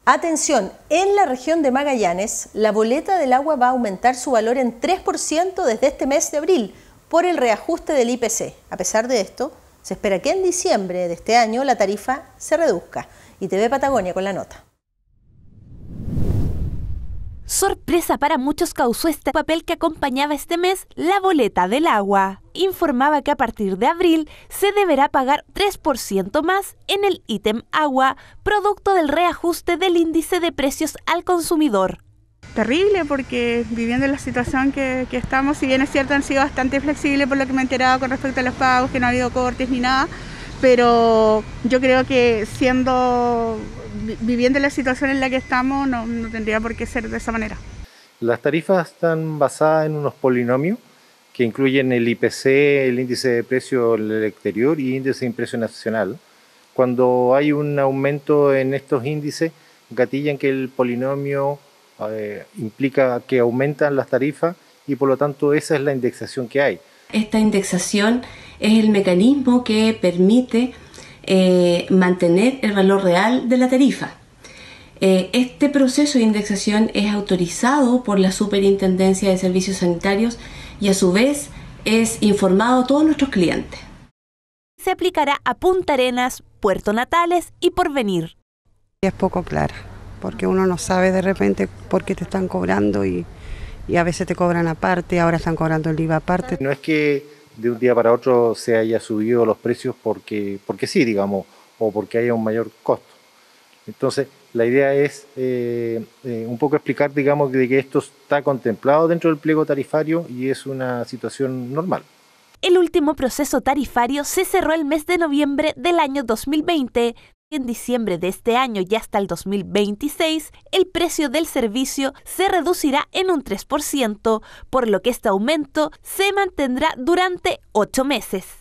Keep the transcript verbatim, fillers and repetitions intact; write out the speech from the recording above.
Atención, en la región de Magallanes, la boleta del agua va a aumentar su valor en tres por ciento desde este mes de abril por el reajuste del I P C. A pesar de esto, se espera que en diciembre de este año la tarifa se reduzca. Y T V Patagonia con la nota. Sorpresa para muchos causó este papel que acompañaba este mes la boleta del agua. Informaba que a partir de abril se deberá pagar tres por ciento más en el ítem agua, producto del reajuste del índice de precios al consumidor. Terrible, porque viviendo en la situación que, que estamos, si bien es cierto han sido bastante flexibles por lo que me he enterado con respecto a los pagos, que no ha habido cortes ni nada, pero yo creo que siendo... viviendo la situación en la que estamos, no, no tendría por qué ser de esa manera. Las tarifas están basadas en unos polinomios que incluyen el I P C, el índice de precio del exterior y índice de precio nacional. Cuando hay un aumento en estos índices, gatillan que el polinomio eh, implica que aumentan las tarifas y por lo tanto esa es la indexación que hay. Esta indexación es el mecanismo que permite Eh, mantener el valor real de la tarifa. Eh, este proceso de indexación es autorizado por la Superintendencia de Servicios Sanitarios y a su vez es informado a todos nuestros clientes. Se aplicará a Punta Arenas, Puerto Natales y Porvenir. Es poco clara, porque uno no sabe de repente por qué te están cobrando y, y a veces te cobran aparte, ahora están cobrando el I V A aparte. No es que de un día para otro se haya subido los precios porque, porque sí, digamos, o porque haya un mayor costo. Entonces, la idea es eh, eh, un poco explicar, digamos, de que esto está contemplado dentro del pliego tarifario y es una situación normal. El último proceso tarifario se cerró el mes de noviembre del año dos mil veinte. En diciembre de este año y hasta el dos mil veintiséis, el precio del servicio se reducirá en un tres por ciento, por lo que este aumento se mantendrá durante ocho meses.